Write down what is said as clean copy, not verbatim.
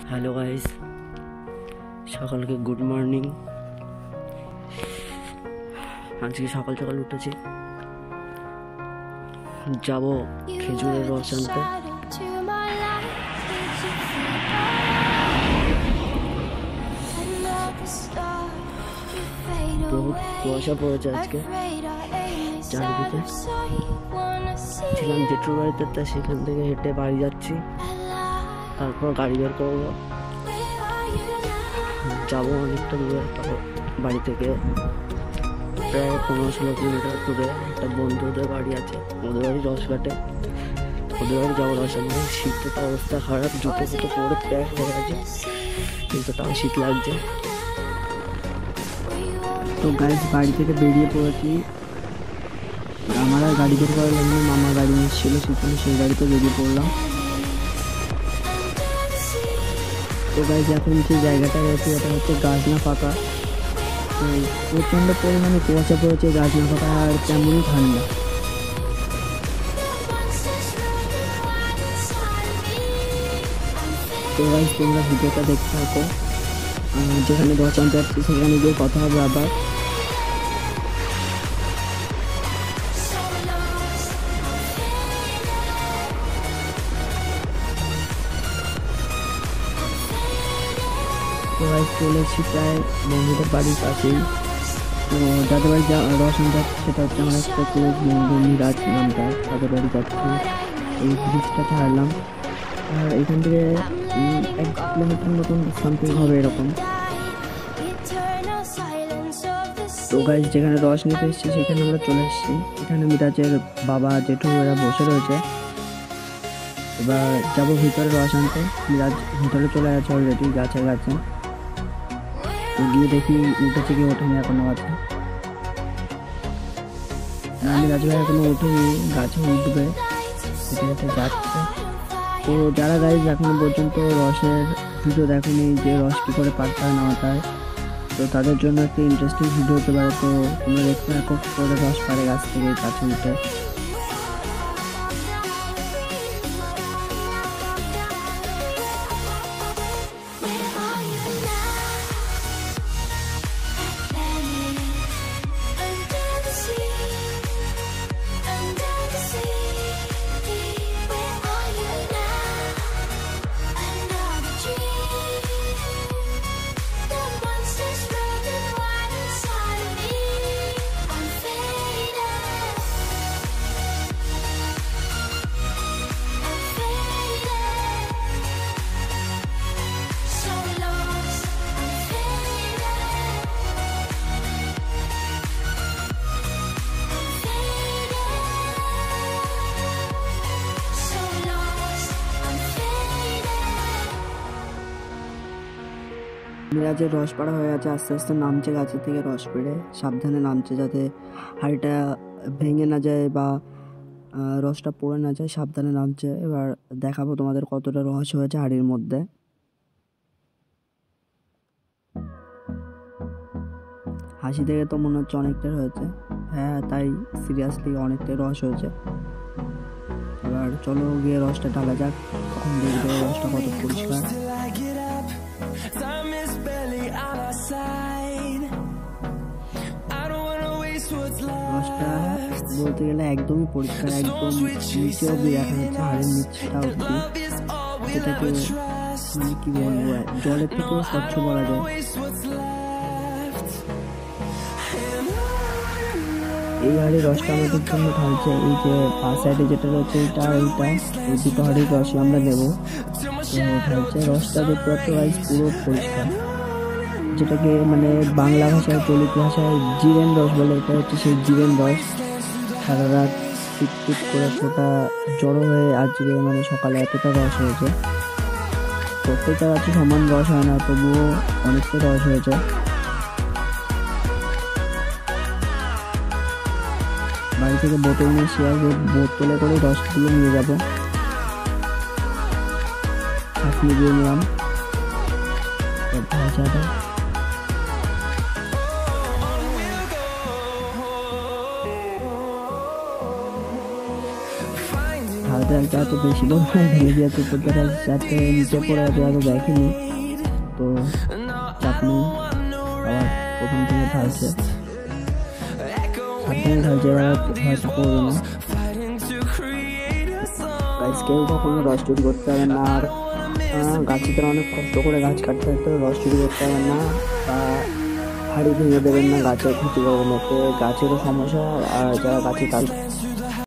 Hello guys, সকালকে good morning. আজকে সকাল সকাল উঠেছি, যাব খেজুরের রস আনতে। বহুত কুয়াশা পড়েছে আজকে চারিদিকে। ছিলাম জেঠুর বাড়িতে, তা সেখান থেকে হেঁটে বাড়ি যাচ্ছি, তারপর গাড়ি বের করবো, যাবো অনেকটা দূরে। তারপর বাড়ি থেকে প্রায় 15-16 কিলোমিটার দূরে একটা বন্ধুদের বাড়ি আছে, ওদের বাড়ি রসঘাটে। ওদের বাড়ি যাবো রস আনতে। শীতে তো অবস্থা খারাপ, জুতো ফুটো পরে প্যাক হয়ে গেছে, কিন্তু তাও শীত লাগছে। তো গাইস, বাড়ি থেকে বেরিয়ে পড়েছি। আমার আর গাড়ি বের করা লাগবে, মামা গাড়ি এসেছিল সেখানে, সেই গাড়িতে বেরিয়ে পড়লাম। তো গাইস, এখন যে জায়গাটা রয়েছে এটা হচ্ছে গাছনা ফাঁকা। প্রচণ্ড পরিমাণে কুয়াশা পড়েছে, গাছনা ফাঁকা, আর তেমনই ঠান্ডা। তো গাইস, তোমরা ভিডিওটা দেখতে থাকো, যেখানে রস আনতে যাচ্ছি সেখানে গিয়ে কথা হবে আবার। তো গাইস, চলে এসেছি প্রায় বন্ধুদের বাড়ির পাশেই। তো যাদের বাড়ি রস আনতে যাচ্ছি সেটা হচ্ছে আমার একটা ক্লোজ বন্ধু মিরাজ নামটা, তাদের বাড়ি যাচ্ছি। এই ব্রিজটা ছাড়লাম, আর এখান থেকে 1 কিলোমিটার মতন সামথিং হবে এরকম। তো গাইস, যেখানে রস নিতে এসেছি সেখানে আমরা চলে এসেছি। এখানে মিরাজের বাবা জেঠু এরা বসে রয়েছে। এবার যাবো ভিতরে রস আনতে। মিরাজ ভিতরে চলে গেছে অলরেডি, গাছে গাছে। তো গিয়ে দেখি উঠেছে কি ওঠেনি, এখনো আছে। মিরাজ ভাই এখনো ওঠেনি, গাছে উঠবে, হেঁটে হেঁটে যাচ্ছে। তো যারা গাইজ এখনো পর্যন্ত রসের ভিডিও দেখেনি, যে রস কী করে পাড়তে হয় না হয়, তো তাদের জন্য একটা ইন্টারেস্টিং ভিডিও হতে পারে। তো তোমরা দেখতে থাকো কী করে রস পাড়ে গাছ থেকে গাছে উঠে। মিরাজের রস পাড়া হয়ে গেছে, আস্তে আস্তে নামছে গাছের থেকে রস পেড়ে, সাবধানে নামছে যাতে হাঁড়িটা ভেঙে না যায় বা রসটা পড়ে না যায়, সাবধানে নামছে। এবার দেখাবো তোমাদের কতটা রস হয়েছে হাঁড়ির মধ্যে। হাসি দেখে তো মনে হচ্ছে অনেকটাই হয়েছে, হ্যাঁ তাই সিরিয়াসলি অনেকটাই রস হয়েছে। এবার চলো গিয়ে রসটা ঢালা যাক, তখন দেখবে রসটা কত পরিষ্কার। রসটা বলতে গেলে একদমই পরিষ্কার, একদম নিচে অব্দি দেখা যাচ্ছে, হাড়ের নিচটা অব্দি, যেটাকে মানে কি বলবো, জলের থেকেও স্বচ্ছ বলা যায়। এই হাড়ির রসটা আমাদের জন্য ঢালছে, এই যে পাঁচ সাইডে যেটা রয়েছে এইটা, এই দুটো হাড়ির রসই আমরা নেবো। তো ঢালছে, রসটা দেখতে পাচ্ছ গাইস পুরো পরিষ্কার, যেটাকে মানে বাংলা ভাষায় চলিত ভাষায় জিরেন রস বলে। এটা হচ্ছে সেই জিরেন রস। সারা রাত টিপ করে ফোটা জড়ো হয়ে আজকে মানে সকালে এতটা রস হয়েছে। প্রত্যেকটা গাছে সমান রস হয় না, তবুও অনেকটা রস হয়েছে। বাড়ি থেকে বোতল নিয়ে এসে আগে বোতলে করে রসগুলো নিয়ে যাবো, ছাঁকনি দিয়ে নিলাম ভাজাটা। ডালটা এত বেশি পরিমাণে ভেঙে দিয়েছে, তোদের যাতে নিচে পড়ে যাবে আরও দেখেনি, তো চাপ নেই। আবার প্রথম থেকে ঢালছে, সাবধানে ঢালছে, হয়তো পড়বে না। গাছ কেউ কখনো রস চুরি করতে হবে না, আর গাছেদের অনেক কষ্ট করে গাছ কাটতে হয়, তো রস চুরি করতে হবে না বা হাড়ি ভেঙে দেবেন না, গাছের ক্ষতি করবেন, এতে গাছেরও সমস্যা আর যারা গাছে কাজ